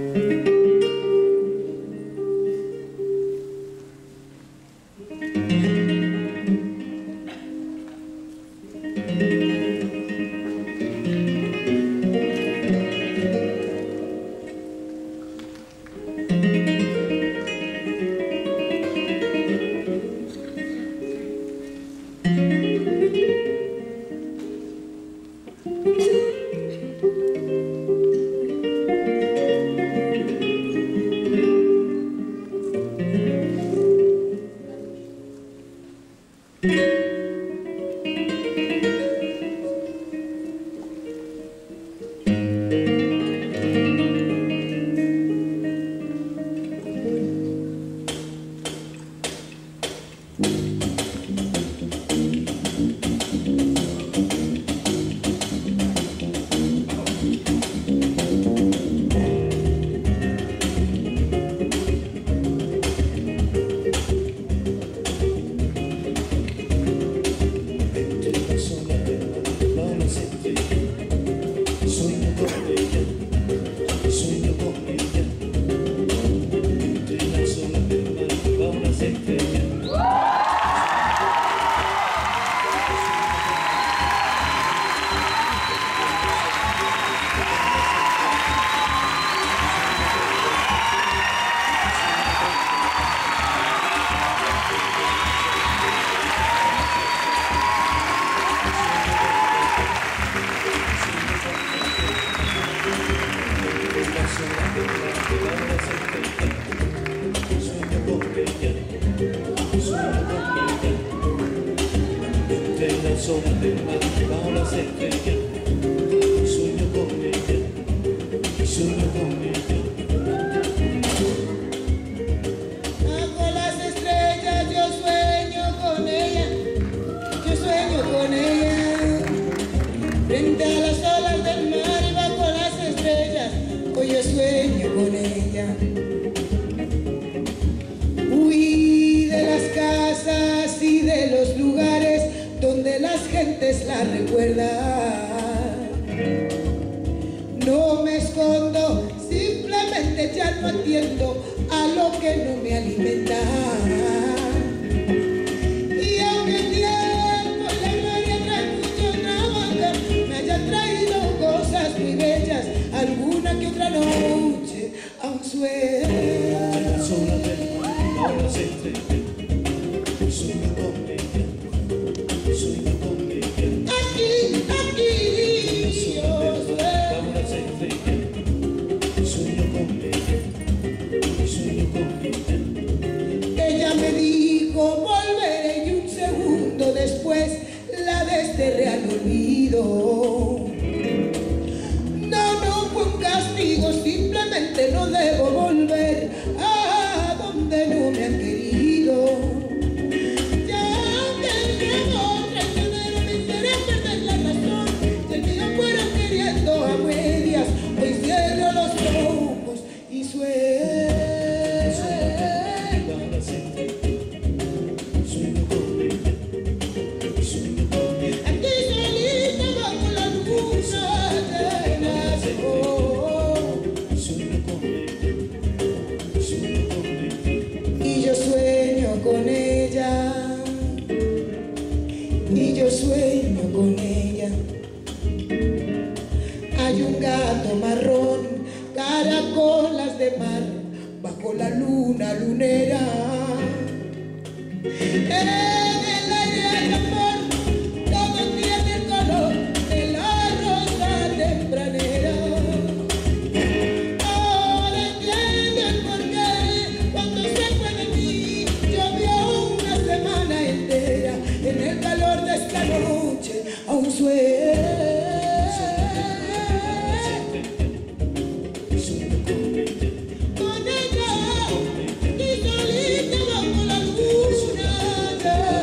Con ella, y solita bajo la luna.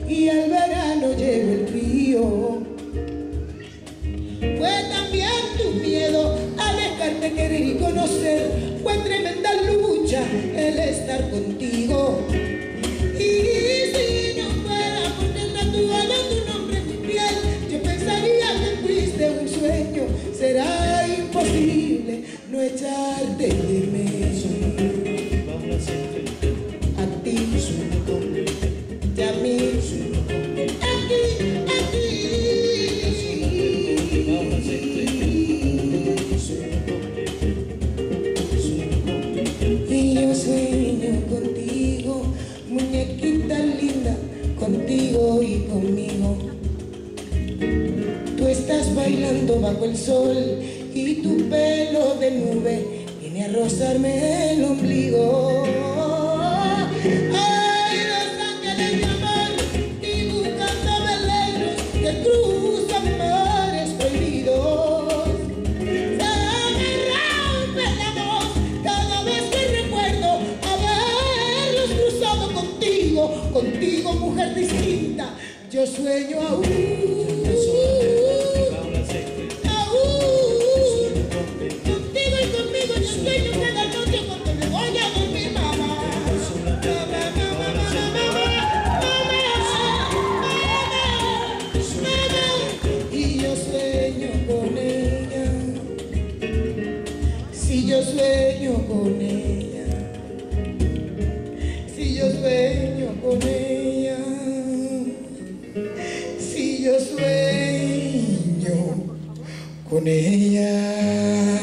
y al verano llegó el frío. Fue también tu miedo a dejarte querer y conocer. Fue tremenda lucha el estar contigo. Y si no fuera por tener tatuado tu nombre en mi piel, yo pensaría que fuiste un sueño. Será imposible no echarte de menos. A ti, y a mí, y yo sueño contigo, muñequita linda, contigo y conmigo. Tú estás bailando bajo el sol y tu pelo de nube viene a rozarme el ombligo. Ay, los ángeles de amor dibujando veleros que cruzan mares prohibidos. Se me rompe la voz cada vez que recuerdo haberlos cruzado contigo, contigo mujer distinta. Yo sueño aún. Yo sueño con ella, si yo sueño con ella, si yo sueño con ella.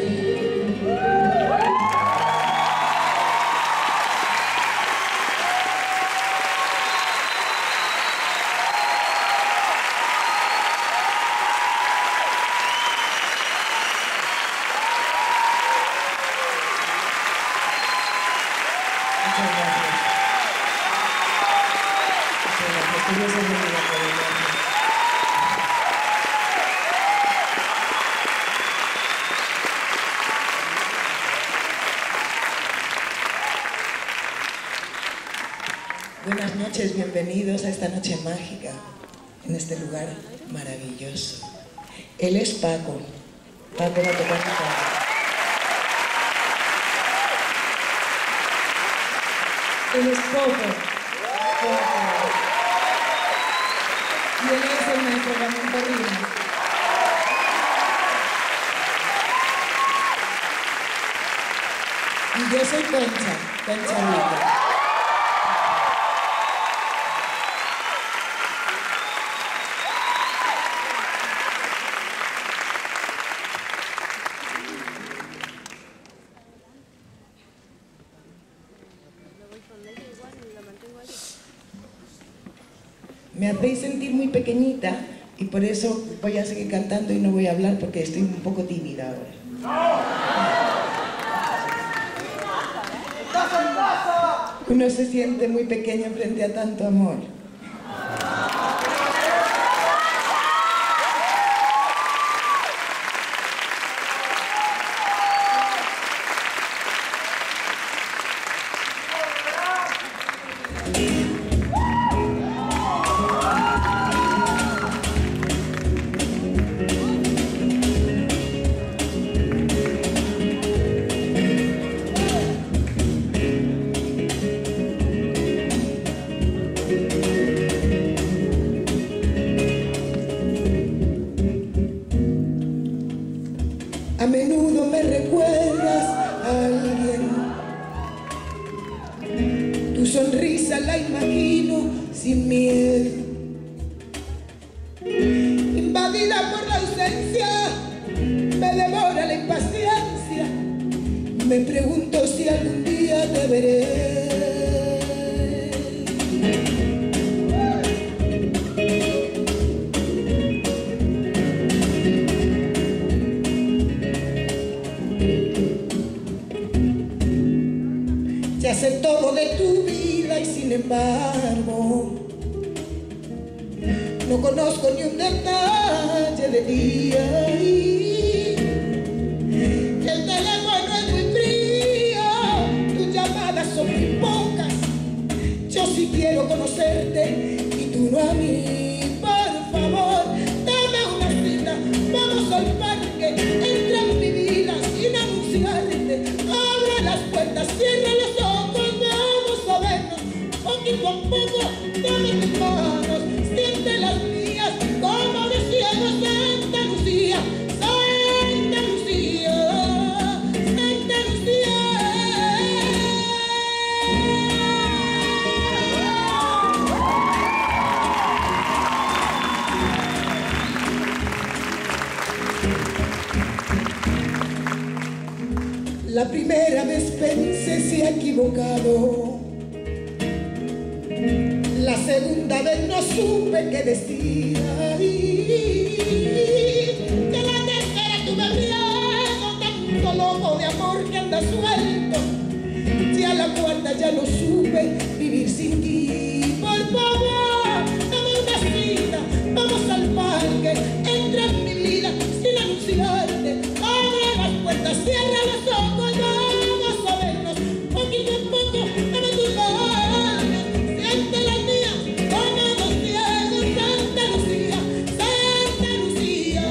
Buenas noches, bienvenidos a esta noche mágica, en este lugar maravilloso. Él es Paco. Paco va a tocar guitarra. Él es Poco. Y él es el maestro Ramón Corrina. Y yo soy Concha Rica. Me hacéis sentir muy pequeñita y por eso voy a seguir cantando y no voy a hablar porque estoy un poco tímida ahora. Uno se siente muy pequeño frente a tanto amor. A menudo me recuerdas a alguien. Tu sonrisa la imagino sin miedo. Invadida por la ausencia, me devora la impaciencia. Me pregunto si algún día te veré. Ya sé todo de tu vida y sin embargo no conozco ni un detalle de ti. El teléfono es muy frío, tus llamadas son muy pocas. Yo sí quiero conocerte y tu a mí, por favor, dame una cita, vamos al parque, entra en mi vida sin anunciarte, abre las puertas, cierra los ojos, vamos a vernos, poquito a poco, dame tus manos, siente las mías, como decía Santa Lucía, Santa Lucía, Santa Lucía. La primera vez pensé se ha equivocado, la segunda vez no supe qué decía, que la tercera tuve miedo, tanto loco de amor que anda suelto, y a la cuarta ya no supe vivir sin ti. Por favor, dame una cita, vamos al parque, entra en mi vida sin anunciarte, abre las puertas, cierra los ojos, vamos a vernos, poquito a poco, dame tus manos, siente las mías, como dos ciegos, Santa Lucía, Santa Lucía,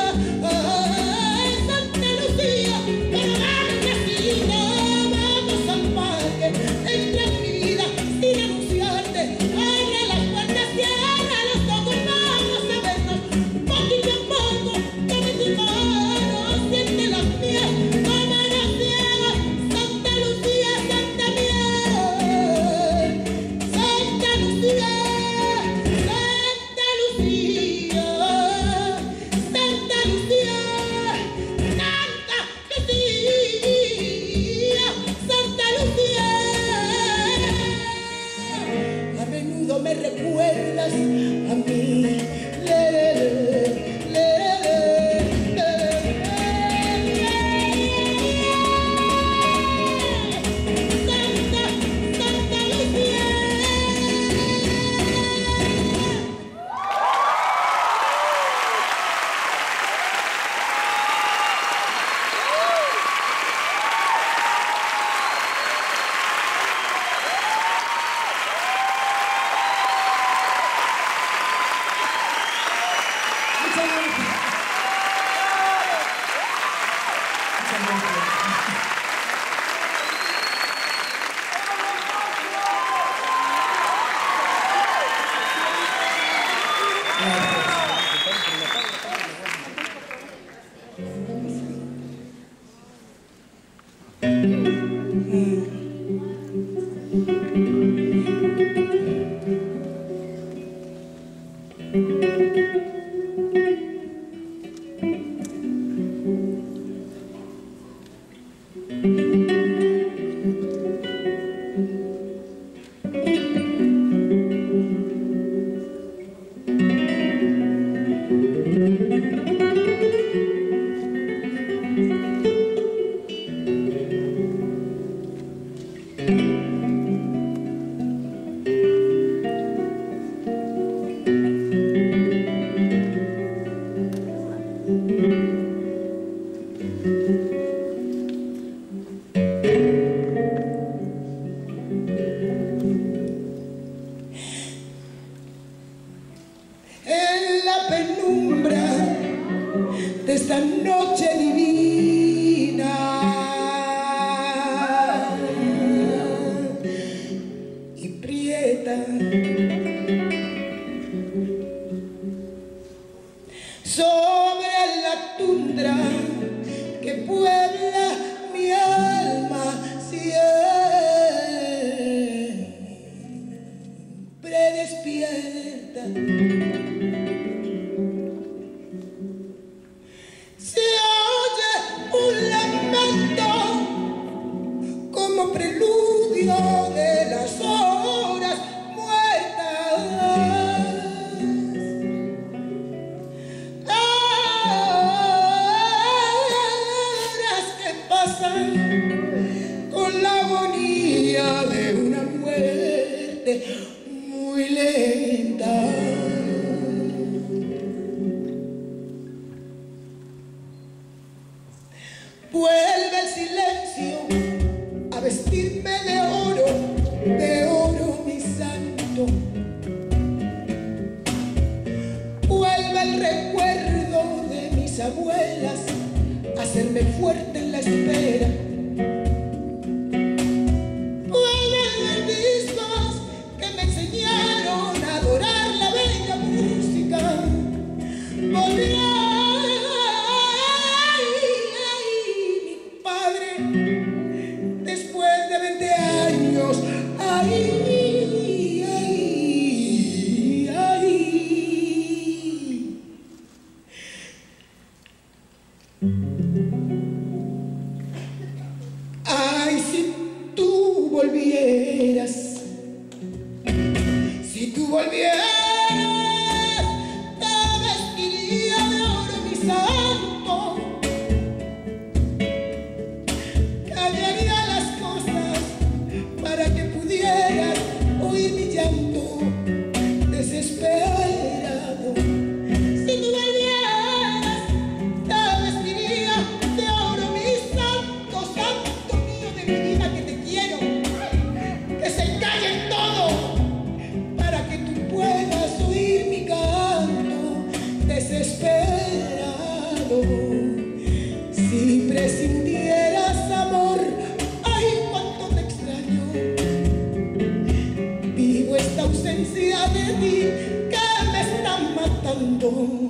Santa Lucía, pero dame una cita, vamos al parque, entra en mi vida sin anunciarte, abre las puertas, cierra los ojos, vamos a vernos, poquito a poco, dame tus manos, siente las mías, como dos ciegos, Santa Lucía, Santa Miel, Santa Lucía, Santa Lucía, Santa Lucía, Santa Lucía. A menudo me recuerdas a mí. Santa, Santa Lucía. Muchas gracias. Muchas gracias. En la penumbra de esta noche divina y prieta, sobre la tundra que puebla mi alma siempre despierta, se oye un lamento como preludio de las horas muertas, horas que pasan con la agonía de una muerte muy lenta. abuelas, hacerme fuerte en la espera. Pueden discos que me enseñaron a adorar la bella música. Volverá mi padre después de 20 años. Ay, si tú volvieras, si tú volvieras, te vestiría de oro, mi santo, cambiaría las cosas para que pudieras oír mi llanto desesperado. Si tú volvieras, te vestiría de oro, mi santo, santo mío de mi vida, que te quiero, que se callen todo para que tú puedas oír mi canto desesperado. Si presintieras amor, ay, cuánto te extraño. Vivo esta ausencia de ti que me está matando.